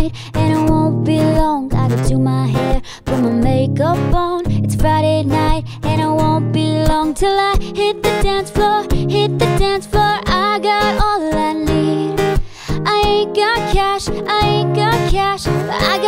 night, and it won't be long. I could do my hair, put my makeup on. It's Friday night, and it won't be long till I hit the dance floor, hit the dance floor. I got all I need. I ain't got cash, I ain't got cash, but I